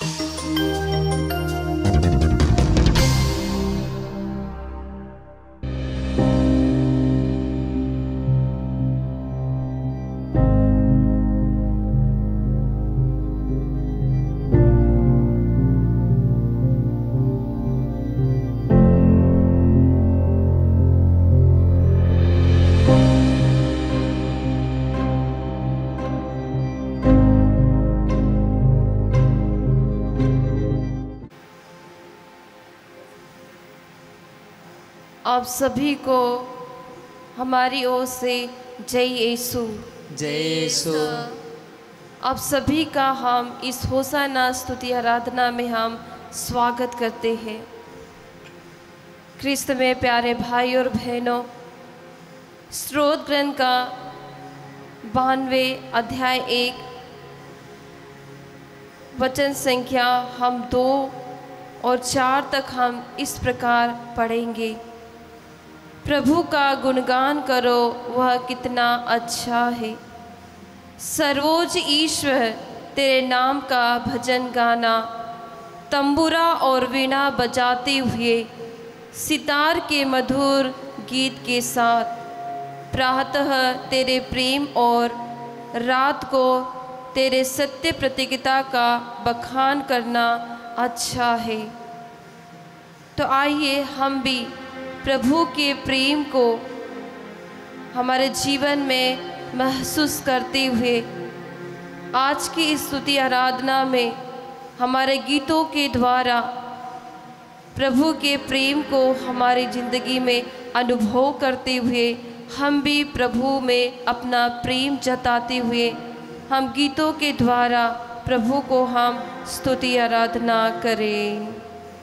आप सभी को हमारी ओर से जय यीशु। जय यीशु। आप सभी का हम इस होसाना स्तुति आराधना में हम स्वागत करते हैं। ख्रिस्त में प्यारे भाई और बहनों, स्रोत ग्रंथ का 92 अध्याय 1 वचन संख्या हम 2 और 4 तक हम इस प्रकार पढ़ेंगे। प्रभु का गुणगान करो, वह कितना अच्छा है। सर्वोच्च ईश्वर, तेरे नाम का भजन गाना, तंबूरा और वीणा बजाते हुए, सितार के मधुर गीत के साथ, प्रातः तेरे प्रेम और रात को तेरे सत्य प्रतिज्ञता का बखान करना अच्छा है। तो आइए हम भी प्रभु के प्रेम को हमारे जीवन में महसूस करते हुए आज की इस स्तुति आराधना में हमारे गीतों के द्वारा प्रभु के प्रेम को हमारी ज़िंदगी में अनुभव करते हुए हम भी प्रभु में अपना प्रेम जताते हुए हम गीतों के द्वारा प्रभु को हम स्तुति आराधना करें।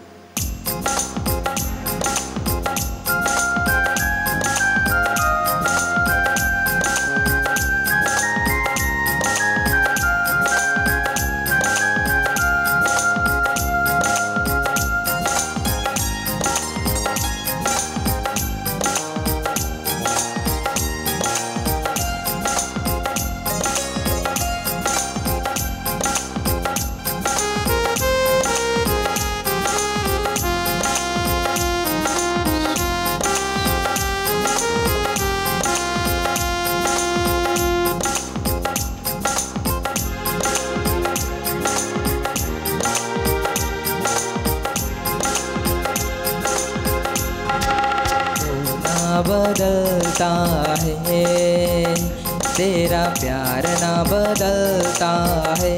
बदलता है, तेरा प्यार ना बदलता है।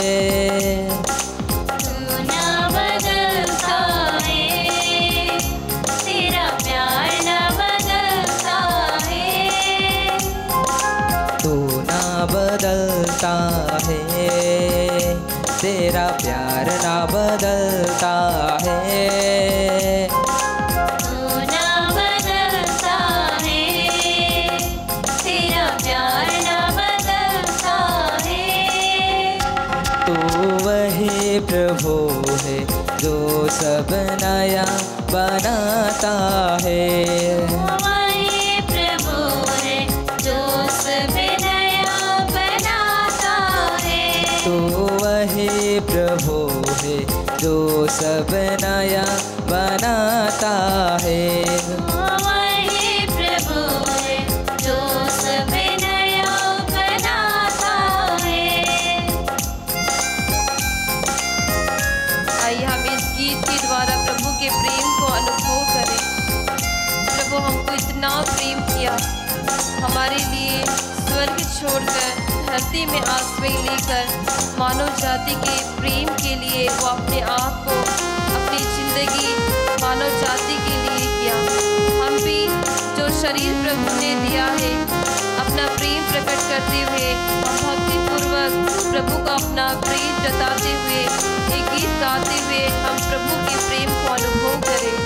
तू ना बदलता है, तेरा प्यार ना बदलता है। तू ना बदलता है, तेरा प्यार ना बदलता है। प्रभु है जो सब नया बनाता है। वही प्रभु है जो सब नया बनाता है। तो वही प्रभु है जो सब नया बनाता है। वही प्रभु है जो सब नया बनाता है। आइए हम इस गीत के द्वारा प्रभु के प्रेम को अनुभव करें। प्रभु हमको इतना प्रेम किया, हमारे लिए स्वर्ग छोड़कर धरती में आश्रय लेकर मानव जाति के प्रेम के लिए वो अपने आप को, अपनी जिंदगी मानव जाति के लिए किया। हम भी जो शरीर प्रभु ने दिया है, अपना प्रेम प्रकट करते हुए हम भक्तिपूर्वक प्रभु का अपना प्रेम जताते हुए एक गीत गाते हुए हम प्रभु के प्रेम को अनुभव करें।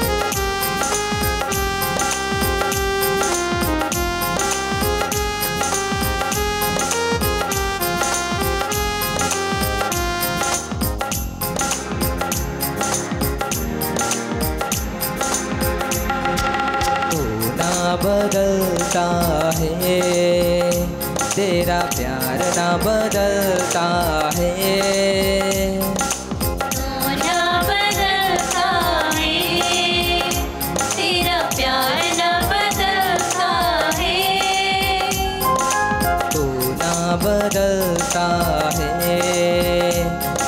बदलता है, तेरा प्यार ना बदलता है।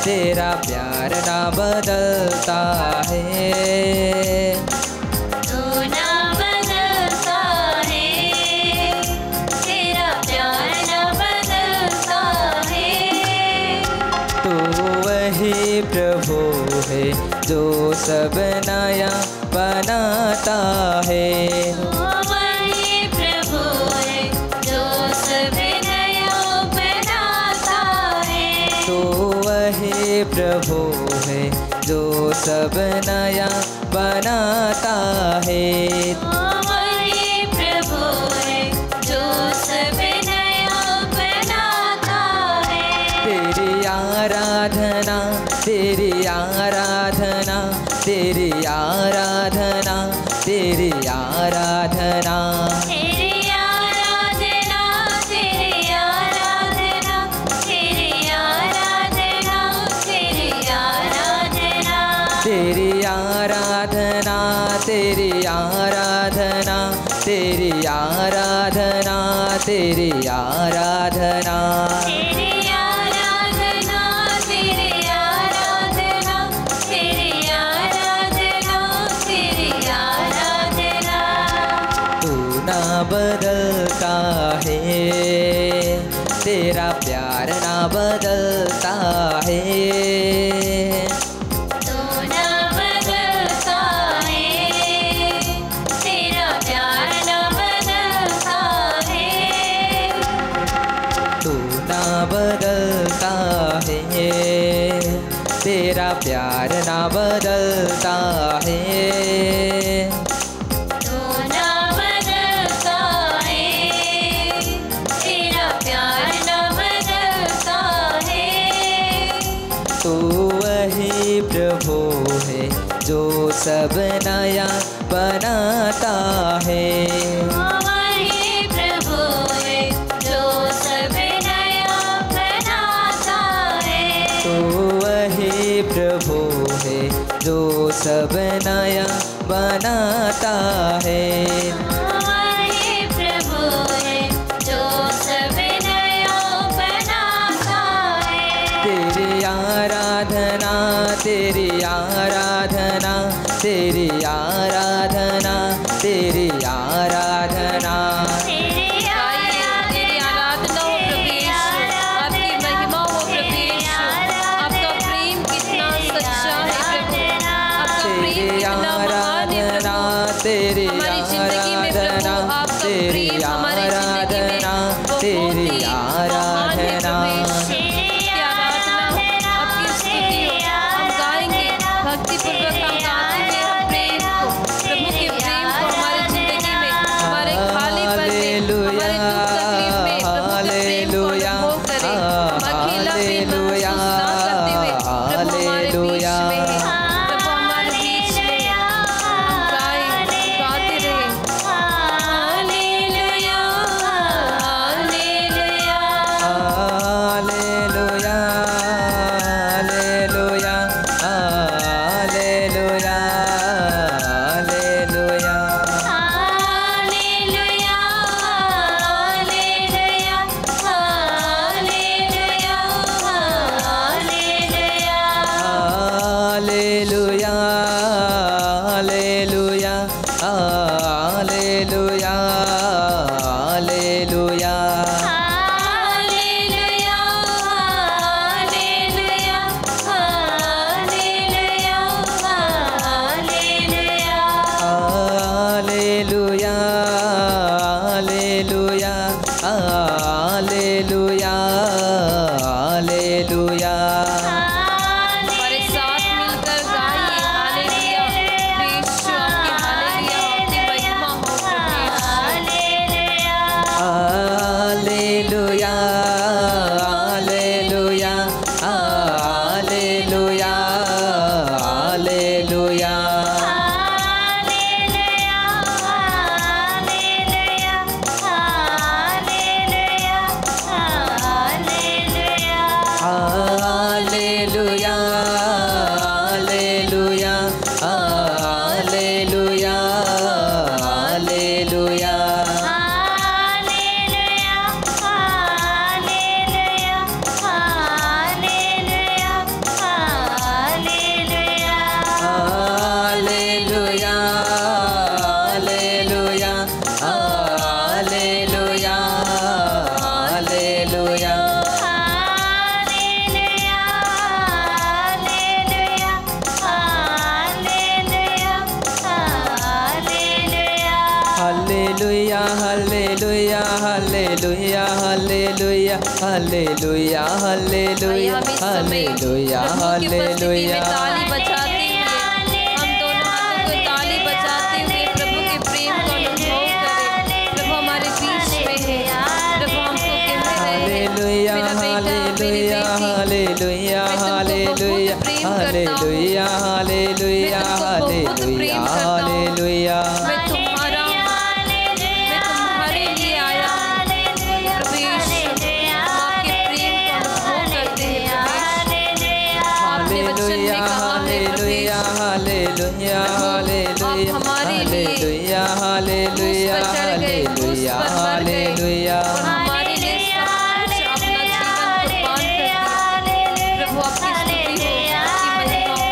तेरा प्यार ना बदलता है। तू ना बदलता है, तेरा प्यार ना बदलता है। तू वही प्रभु है जो सब नया बनाता है। तू वही प्रभु है जो सब नया बनाता है। तू वही प्रभु है जो सब नया बनाता है। तू वही प्रभु है जो सब नया बनाता है। तेरी आराधना, तेरी आराधना, तेरी आराधना, तेरी आराधना, तेरी आराधना, तेरी आराधना, तेरी आराधना, तेरी आराधना, तेरी आराधना, तेरी आराधना, तेरी आराधना, तेरी आराधना, तेरी आराधना, तेरी आराधना, तेरी आराधना, तेरी आराधना। तू ना बदलता है, तेरा प्यार ना बदलता है। तू ना बदलता है, तेरा प्यार ना बदलता है। तू ना बदलता है, तेरा प्यार ना बदलता है। तू ना बदलता है, तेरा प्यार ना बदलता है। तू वही प्रभु है जो सब नया बनाता है। वही प्रभु है जो सब नया बनाता है। तू वही प्रभु है जो सब नया बनाता है। वही प्रभु है जो सब नया बनाता है। तेरी आराधना, तेरी आराधना, तेरी आराधना, तेरी आराधना, तेरी तेरी आराधना हो प्रभु यीशु, आपकी महिमा हो प्रभु यीशु। आपका प्रेम कितना सच्चा है प्रभु, आपका प्रेम तेरी कितना महान है आराधना, प्रभु। तेरी हमारी जिंदगी में प्रभु आराधना, आपका तेरी प्रेम हमारी जिंदगी में आराधना, बहुत तेरी ही महान है आराधना, प्रभु यीशु। आपकी आराधना, आपकी स्तुति हो। हम गाएंगे hallelujah hallelujah hallelujah hallelujah hallelujah hallelujah ताली बजाते हुए हम दोनों हाथों को ताली बजाते हुए प्रभु के प्रेम को अनुभव करें। प्रभु हमारे बीच में है। प्रभु हमको कह रहे हैं hallelujah hallelujah hallelujah hallelujah hallelujah hallelujah hallelujah hallelujah मैं तुम्हारा हूँ, मैं तुम्हारे लिए आया हूँ। प्रभु यीशु, हम आपके प्रेम को अनुभव करते हैं। आपने वचन में कहा है प्रभु hallelujah Yeshu, hallelujah hallelujah hallelujah hallelujah hallelujah hallelujah और हमारे लिए सब कुछ अपना जीवन कुर्बान कर दिया। प्रभु आपकी स्तुति हो, आपकी महिमा हो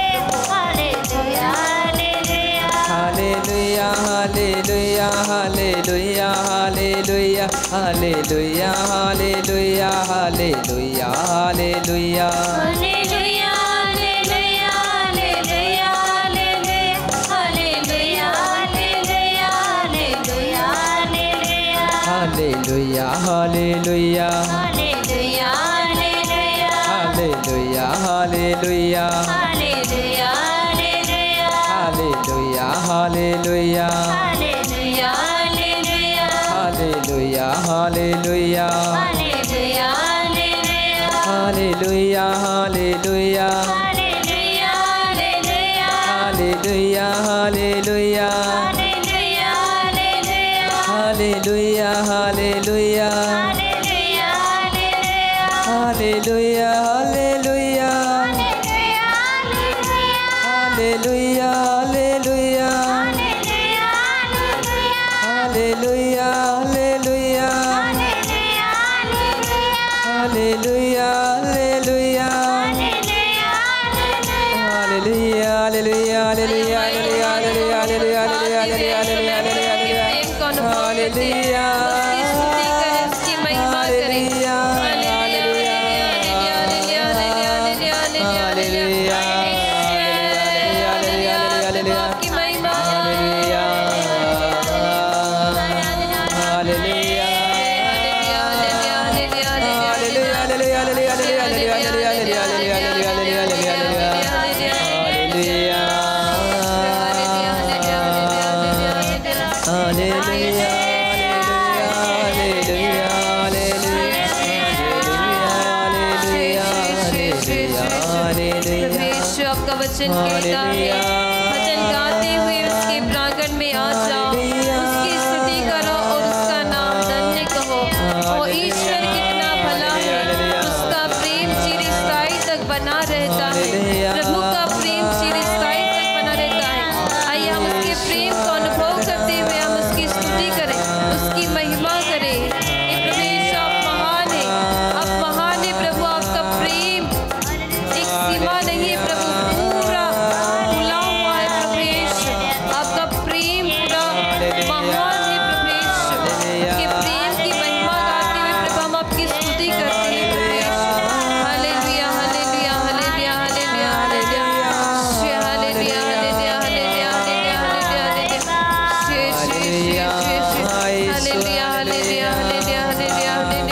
वचन कहता है, भजन गाते हुए उसके प्रांगण में आ जाओ, उसकी स्तुति करो और उसका नाम धन्य कहो। और ईश्वर कितना भला है, उसका प्रेम चिरस्थायी तक बना रहता है। प्रभु का प्रेम चिरस्थायी तक बना रहता है। आइए हम उसके प्रेम को अनुभव करते हुए हम उसकी स्तुति करें, उसकी महिमा करें। प्रभु यीशु आप महान है, आप महान है प्रभु। आपका प्रेम एक सीमा नहीं है प्रभु, पूरा खुला हुआ है प्रभु यीशु। आपका प्रेम पूरा महान है प्रभु यीशु। आपके प्रेम की महिमा गाते हुए प्रभु हम आपकी स्तुति करते हैं प्रभु Yeshu. Hallelujah hallelujah hallelujah hallelujah hallelujah hallelujah hallelujah hallelujah hallelujah hallelujah hallelujah hallelujah hallelujah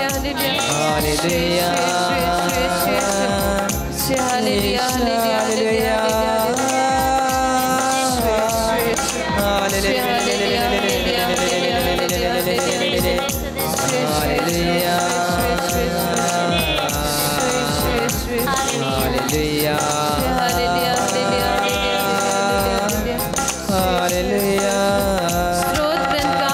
स्तोत्र ग्रंथ का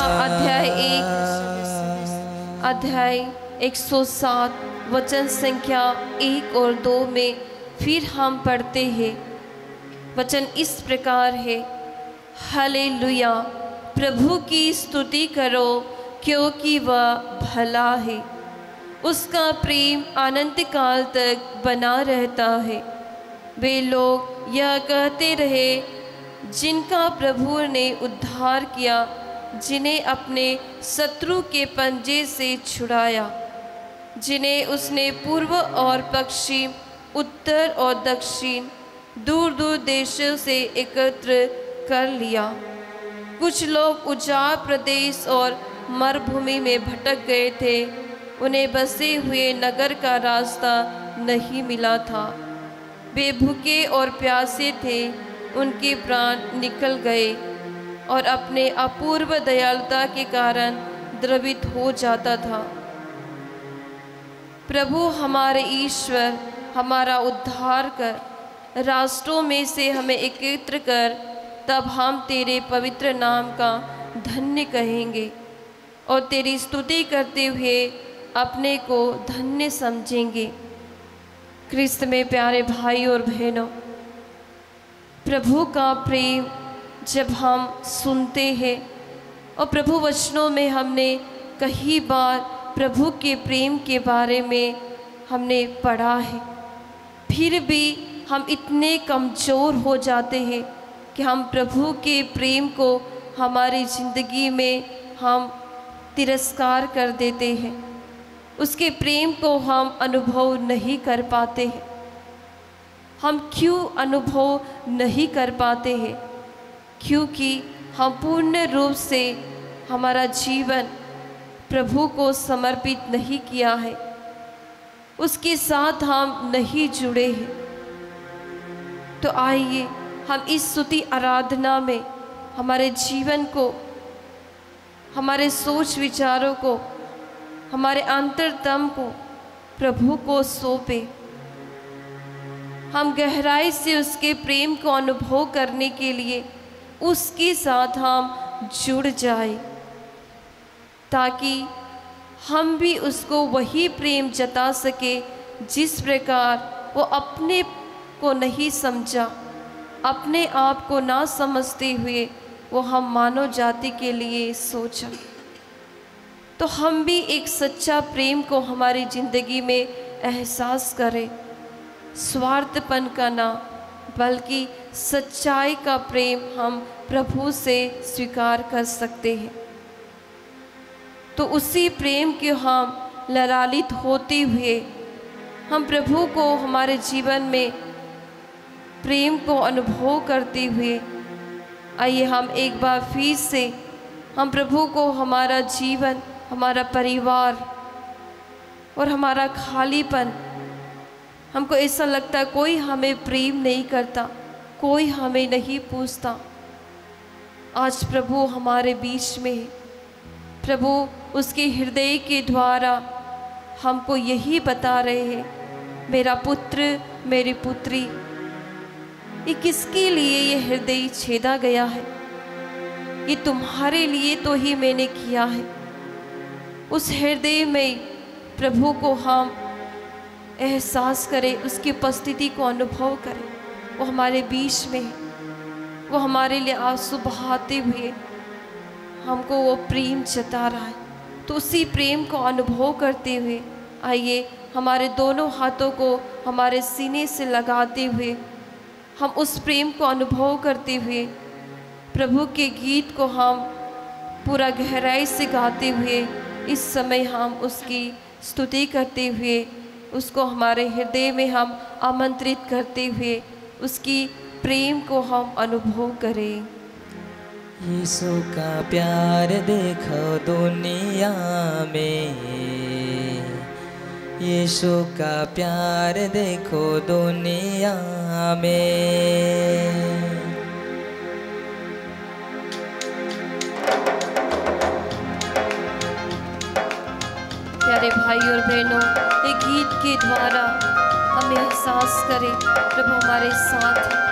अध्याय 107 वचन संख्या 1 और 2 में फिर हम पढ़ते हैं। वचन इस प्रकार है, हालेलुया, प्रभु की स्तुति करो क्योंकि वह भला है, उसका प्रेम अनंत काल तक बना रहता है। वे लोग यह कहते रहे जिनका प्रभु ने उद्धार किया, जिन्हें अपने शत्रु के पंजे से छुड़ाया, जिन्हें उसने पूर्व और पश्चिम, उत्तर और दक्षिण, दूर दूर देशों से एकत्र कर लिया। कुछ लोग उजाड़ प्रदेश और मरुभूमि में भटक गए थे, उन्हें बसे हुए नगर का रास्ता नहीं मिला था। वे भूखे और प्यासे थे, उनके प्राण निकल गए और अपने अपूर्व दयालुता के कारण द्रवित हो जाता था। प्रभु हमारे ईश्वर हमारा उद्धार कर राष्ट्रों में से हमें एकत्र कर, तब हम तेरे पवित्र नाम का धन्य कहेंगे और तेरी स्तुति करते हुए अपने को धन्य समझेंगे। क्रिस्त में प्यारे भाई और बहनों, प्रभु का प्रेम जब हम सुनते हैं और प्रभु वचनों में हमने कई बार प्रभु के प्रेम के बारे में हमने पढ़ा है, फिर भी हम इतने कमज़ोर हो जाते हैं कि हम प्रभु के प्रेम को हमारी ज़िंदगी में हम तिरस्कार कर देते हैं, उसके प्रेम को हम अनुभव नहीं कर पाते हैं। हम क्यों अनुभव नहीं कर पाते हैं? क्योंकि हम पूर्ण रूप से हमारा जीवन प्रभु को समर्पित नहीं किया है, उसके साथ हम नहीं जुड़े हैं। तो आइए हम इस स्तुति आराधना में हमारे जीवन को, हमारे सोच विचारों को, हमारे अंतरतम को प्रभु को सौंपे। हम गहराई से उसके प्रेम को अनुभव करने के लिए उसके साथ हम जुड़ जाए, ताकि हम भी उसको वही प्रेम जता सके जिस प्रकार वो अपने को नहीं समझा, अपने आप को ना समझते हुए वो हम मानव जाति के लिए सोचा। तो हम भी एक सच्चा प्रेम को हमारी ज़िंदगी में एहसास करें, स्वार्थपन का ना बल्कि सच्चाई का प्रेम हम प्रभु से स्वीकार कर सकते हैं। तो उसी प्रेम के हम ललालित होते हुए हम प्रभु को हमारे जीवन में प्रेम को अनुभव करते हुए आइए हम एक बार फिर से हम प्रभु को हमारा जीवन, हमारा परिवार और हमारा खालीपन, हमको ऐसा लगता है कोई हमें प्रेम नहीं करता, कोई हमें नहीं पूछता। आज प्रभु हमारे बीच में है। प्रभु उसके हृदय के द्वारा हमको यही बता रहे हैं, मेरा पुत्र, मेरी पुत्री, ये किसके लिए ये हृदय छेदा गया है? ये तुम्हारे लिए तो ही मैंने किया है। उस हृदय में प्रभु को हम एहसास करें, उसकी उपस्थिति को अनुभव करें। वो हमारे बीच में है, वो हमारे लिए आंसू बहाते हुए हमको वो प्रेम जता रहा है। तो उसी प्रेम को अनुभव करते हुए आइए हमारे दोनों हाथों को हमारे सीने से लगाते हुए हम उस प्रेम को अनुभव करते हुए प्रभु के गीत को हम पूरा गहराई से गाते हुए इस समय हम उसकी स्तुति करते हुए उसको हमारे हृदय में हम आमंत्रित करते हुए उसकी प्रेम को हम अनुभव करें। यीशु का प्यार देखो दुनिया में, यीशु का प्यार देखो दुनिया में। प्यारे भाई और बहनों, ये गीत के द्वारा हम एहसास करें प्रभु हमारे साथ हैं।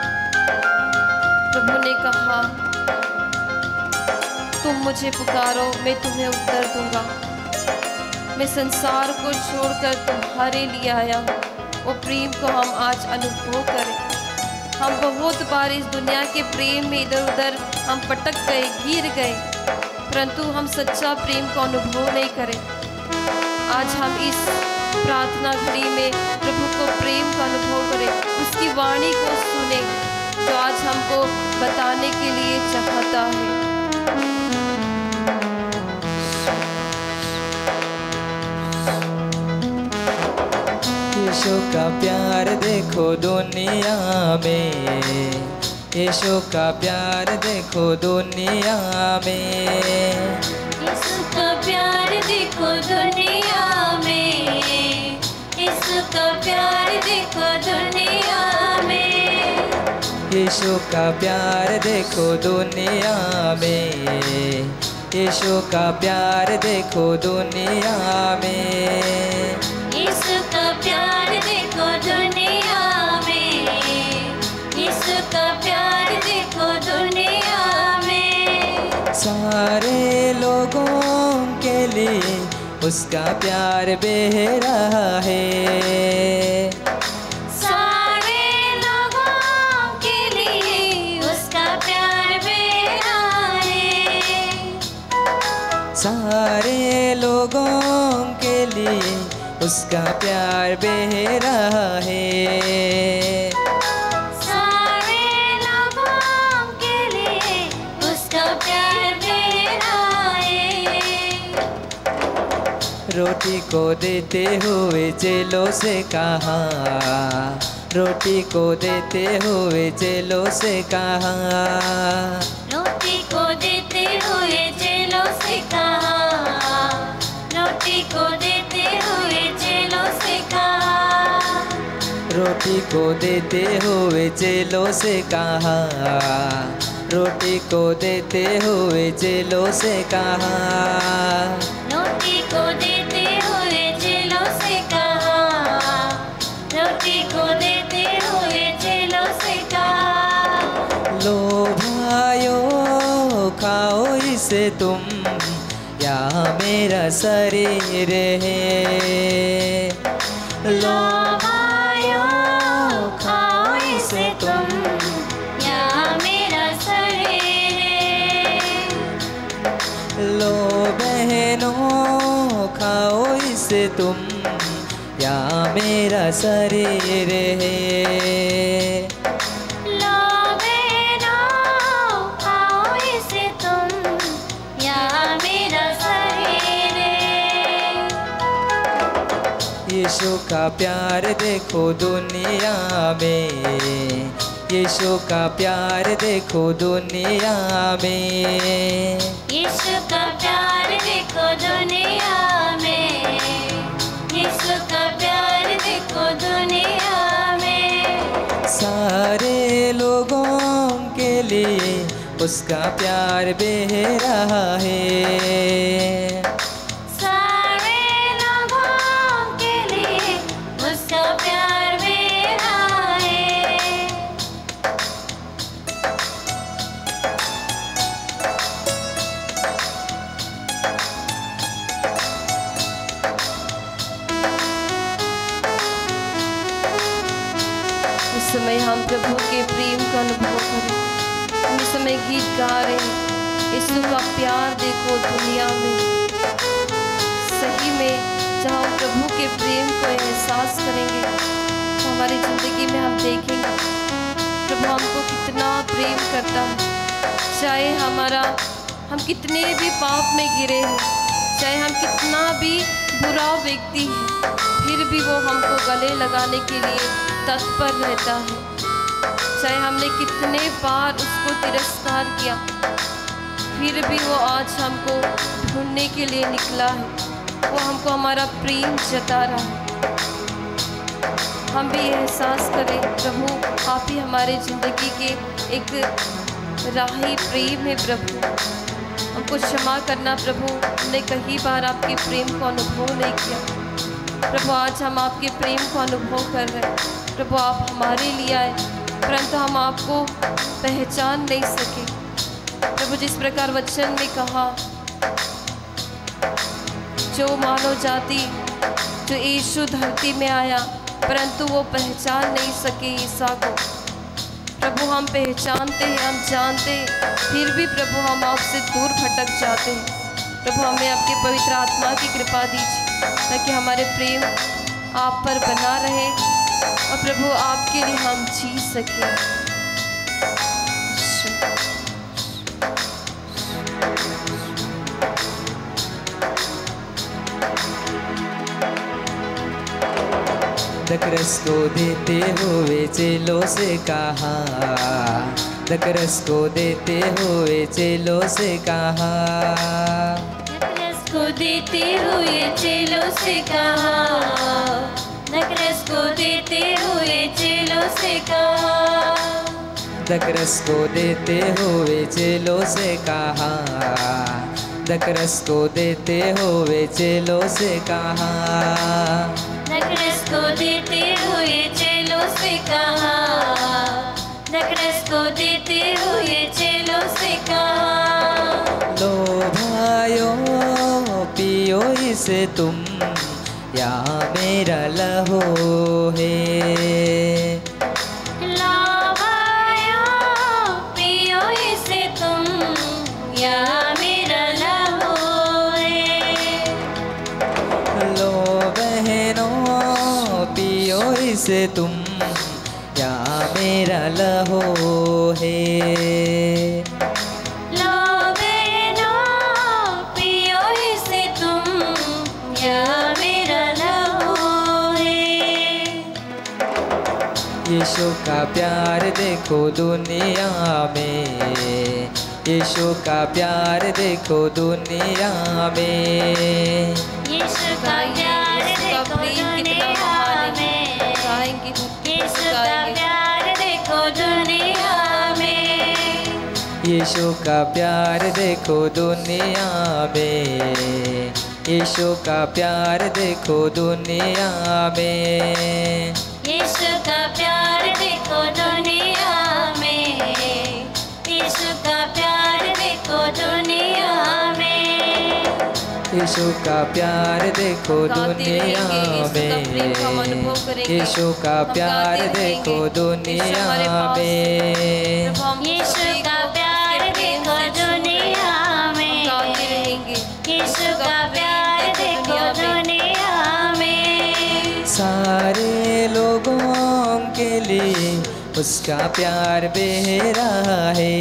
प्रभु ने कहा, तुम मुझे पुकारो, मैं तुम्हें उत्तर दूंगा। मैं संसार को छोड़कर तुम्हारे लिए आया हूँ। वो प्रेम को हम आज अनुभव करें। हम बहुत बार इस दुनिया के प्रेम में इधर उधर हम पटक गए, गिर गए, परंतु हम सच्चा प्रेम को अनुभव नहीं करें। आज हम इस प्रार्थना घड़ी में प्रभु को प्रेम का अनुभव करें, उसकी वाणी को सुने जो आज हमको बताने के लिए चाहता है। यीशु का प्यार देखो दुनिया में, यीशु का प्यार देखो दुनिया में। यीशु इसका प्यार देखो दुनिया में, इसका प्यार देखो दुनिया में, यीशु का प्यार देखो दुनिया में, यीशु का प्यार देखो दुनिया में, इसका प्यार देखो दुनिया में, इसका प्यार देखो दुनिया में, सारे लोगों के लिए उसका प्यार बह रहा है, सारे लोगों के लिए उसका प्यार बेरा है, सारे लोगों के लिए उसका प्यार बह रहा है, सारे लोगों के लिए उसका प्यार बेरा है, रोटी को देते हुए चेलों से कहा, रोटी को देते हुए चेलों से कहा, रोटी को देते हुए चेलों से कहा, रोटी को देते हुए चेलों से कहा, रोटी को देते हुए चेलों से कहा, रोटी को देते हुए चेलों से कहा, रोटी को देते हुए चेलों से कहा, रोटी को देते हुए चेलों से कहा, लो भाइयों खाओ इसे तुम, यहाँ मेरा शरीर है, लो भाइयों खाओ इसे तुम, यहाँ मेरा शरीर है, लो बहनों खाओ इसे तुम, यहाँ मेरा शरीर है, लो बहनों खाओ इसे तुम, यहाँ मेरा शरीर है, यीशु का प्यार देखो दुनिया में, यीशु का प्यार देखो दुनिया में, यीशु का प्यार देखो दुनिया में, यीशु का प्यार देखो दुनिया में, सारे लोगों के लिए उसका प्यार बह रहा है, सारे लोगों के लिए उसका प्यार बेरा है, इस समय हम प्रभु के प्रेम का अनुभव करें। हम इस समय गीत गा रहे हैं, यीशु का प्यार देखो दुनिया में। सही में जब हम प्रभु के प्रेम को एहसास करेंगे तो हमारी ज़िंदगी में हम देखेंगे प्रभु हमको कितना प्रेम करता है। चाहे हम कितने भी पाप में गिरे हैं, चाहे हम कितना भी बुरा व्यक्ति है, फिर भी वो हमको गले लगाने के लिए तत्पर रहता है। चाहे हमने कितने बार उसको तिरस्कार किया, फिर भी वो आज हमको ढूंढने के लिए निकला है। वो हमको हमारा प्रेम जता रहा है। हम भी एहसास करें प्रभु आप ही हमारे ज़िंदगी के एक राही प्रेम है। प्रभु हमको क्षमा करना प्रभु, हमने कई बार आपके प्रेम को अनुभव नहीं किया। प्रभु आज हम आपके प्रेम को अनुभव कर रहे हैं। प्रभु आप हमारे लिए आए परंतु हम आपको पहचान नहीं सके। प्रभु जिस प्रकार वचन में कहा, जो मानव जाति जो यीशु धरती में आया परंतु वो पहचान नहीं सके ईसा को। प्रभु हम पहचानते हैं, हम जानते हैं, फिर भी प्रभु हम आपसे दूर भटक जाते हैं। प्रभु हमें आपके पवित्र आत्मा की कृपा दीजिए ताकि हमारे प्रेम आप पर बना रहे और प्रभु आपके लिए हम जी सकें। दकरस को देते हुए चेलों से कहा, दकरस को देते हुए चेलों से कहा, दकरस को देते हुए चेलों से कहा, नकरस को देते हुए चेलों से कहा, दकरस को देते हुए चेलों से कहा, दकरस को देते हुए चेलों से कहा, नकरस को देते हुए चेलों से कहा, नकरस को देते हुए चेलों से कहा, लो भाइयों पियो इसे तुम, या मेरा लहू है। लावायो पियो इसे तुम, या मेरा लहू है। लो बहनों पियो इसे तुम, या मेरा लहू है। लो बहनों पियो इसे तुम, या मेरा लहू है। यीशु का प्यार देखो दुनिया में, यीशु का प्यार देखो दुनिया में, यीशु का प्यार देखो दुनिया में, यीशु का प्यार देखो दुनिया में, यीशु का प्यार देखो दुनिया में, यीशु का प्यार देखो दुनिया में, यीशु का प्यार देखो दुनिया में, यीशु का प्यार देखो दुनिया में, यीशु का प्यार देखो दुनिया में, यीशु का प्यार देखो दुनिया में, यीशु का प्यार देखो दुनिया में, यीशु का प्यार देखो दुनिया में, सारे लोगों के लिए उसका प्यार बह रहा है।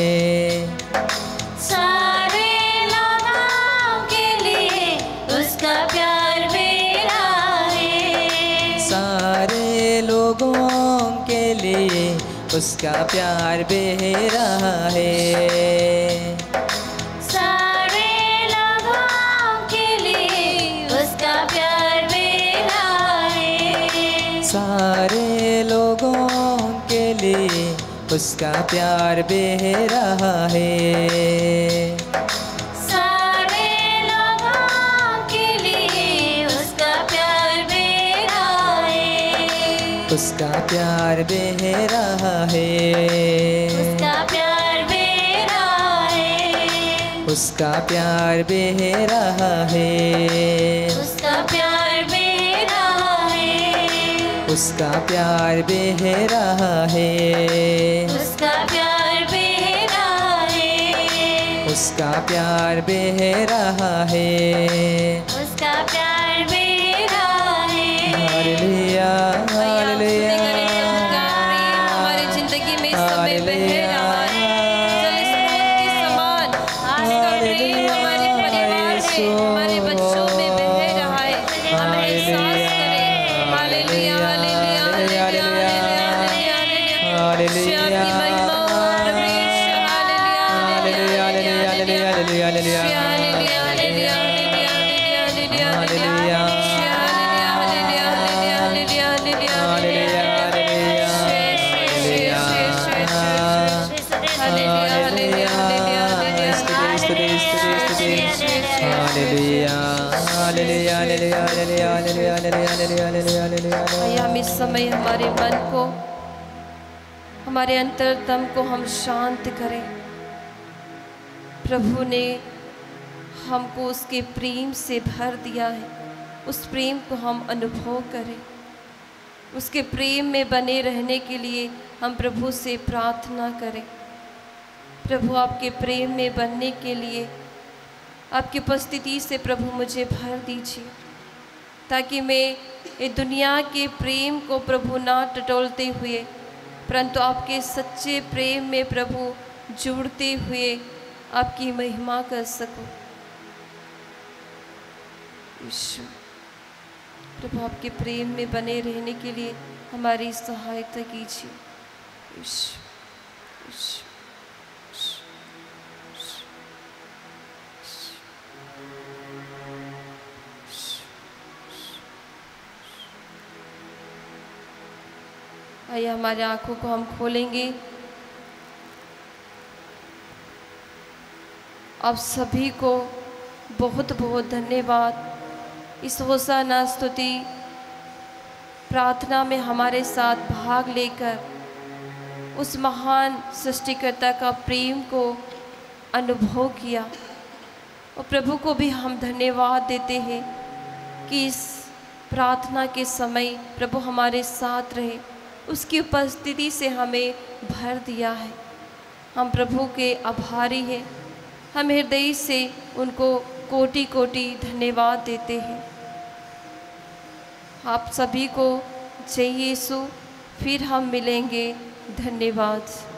सारे लोगों के लिए उसका प्यार मेरा है, सारे लोगों के लिए उसका प्यार बह रहा है। सारे लोगों के लिए उसका प्यार मेरा है, सारे लोगों के लिए उसका प्यार बह रहा है। सारे लोगों के लिए उसका प्यार मेरा है, उसका प्यार बह रहा है। उसका प्यार मेरा है, उसका प्यार बह रहा है। उसका प्यार मेरा है, उसका प्यार बह रहा है। उसका प्यार मेरा है, उसका प्यार बह रहा है। उसका प्यार मेरा है। हालेलुया हालेलुया हमारी जिंदगी में इस समय बह रहा है जल स्रोत के समान। उसका प्रेम हमारे परिवार में, हमारे बच्चों में बह रहा है। हम एहसास करें। हालेलुया हालेलुया हालेलुया हालेलुया की महिमा हो प्रवेश। Hallelujah hallelujah hallelujah hallelujah hallelujah hallelujah hallelujah हम इस समय हमारे मन को, हमारे अंतर्तम को हम शांत करें। प्रभु ने हमको उसके प्रेम से भर दिया है, उस प्रेम को हम अनुभव करें। उसके प्रेम में बने रहने के लिए हम प्रभु से प्रार्थना करें। प्रभु आपके प्रेम में बनने के लिए आपकी उपस्थिति से प्रभु मुझे भर दीजिए, ताकि मैं ये दुनिया के प्रेम को प्रभु ना टटोलते हुए, परंतु आपके सच्चे प्रेम में प्रभु जुड़ते हुए आपकी महिमा कर सकूं। यीशु प्रभु आपके प्रेम में बने रहने के लिए हमारी सहायता कीजिए। यीशु यीशु आइए हमारे आँखों को हम खोलेंगे। आप सभी को बहुत बहुत धन्यवाद इस होसाना स्तुति प्रार्थना में हमारे साथ भाग लेकर उस महान सृष्टिकर्ता का प्रेम को अनुभव किया। और प्रभु को भी हम धन्यवाद देते हैं कि इस प्रार्थना के समय प्रभु हमारे साथ रहे, उसकी उपस्थिति से हमें भर दिया है। हम प्रभु के आभारी हैं, हम हृदय से उनको कोटि कोटि धन्यवाद देते हैं। आप सभी को जय यीशु। फिर हम मिलेंगे। धन्यवाद।